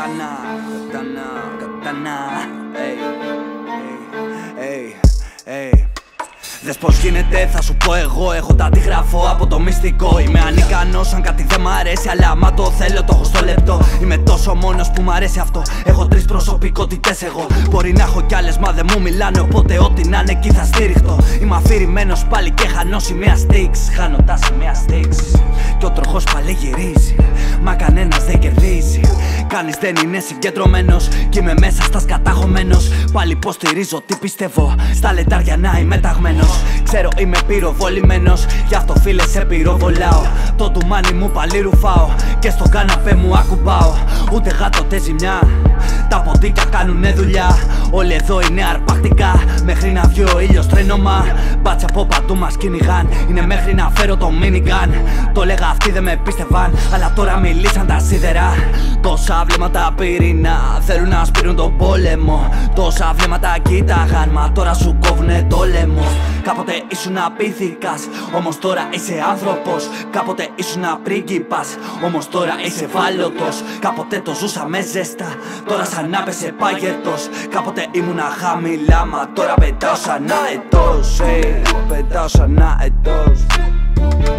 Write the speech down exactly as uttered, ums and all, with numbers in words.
Κατάνα, κατάνα, κατάνα. Ey, ey, ey, ey. Δες πως γίνεται, θα σου πω εγώ. Έχω τα αντιγραφώ από το μυστικό. Είμαι ανικανός αν κάτι δεν μ' αρέσει, αλλά άμα το θέλω το έχω στο λεπτό. Είμαι τόσο μόνος που μ' αρέσει αυτό. Έχω τρεις προσωπικότητες εγώ. Μπορεί να έχω κι άλλες μα δεν μου μιλάνε, οπότε ό,τι να είναι εκεί θα στήριχτω. Είμαι αφηρημένος πάλι και χανώ σημαία στίξ. Χάνω τα σημαία στίξ. Κι ο τροχός πάλι γυρίζει, μα κανένας δεν κερδίζει. Κανείς δεν είναι συγκεντρωμένος κι είμαι μέσα στα σκατάχωμένος. Πάλι υποστηρίζω τι πιστεύω, στα λετάρια να είμαι ταγμένος. Ξέρω είμαι πυροβολημένος, γι' αυτό φίλε σε πυροβολάω. Το τουμάνι μου πάλι ρουφάω και στο καναπέ μου ακουμπάω. Ούτε γάτο τε ζημιά, τα ποντίκια κάνουνε δουλειά. Όλοι εδώ είναι αρπακτικά, μέχρι να βγει ο ήλιος τρένομα. Μπάτσα από παντού μας κυνηγάν, είναι μέχρι να φέρω το minigun. Το λέγα αυτοί δεν με πίστευαν, αλλά τώρα μιλήσαν τα σίδερα. Τόσα βλέμματα πυρηνά θέλουν να σπείρουν τον πόλεμο. Τόσα βλέμματα κοίταγαν, μα τώρα σου κόβουνε το λαιμό. Κάποτε ήσουν απίθηκας, όμως τώρα είσαι άνθρωπος. Κάποτε ήσουν πρίγκιπας, όμως τώρα είσαι ευάλωτος. Κάποτε το ζούσα με ζέστα, τώρα σαν να πέσε πάγετος. Κάποτε ήμουνα χαμηλά, μα τώρα πετάω σαν αετός. Hey, πετάω σαν αετός.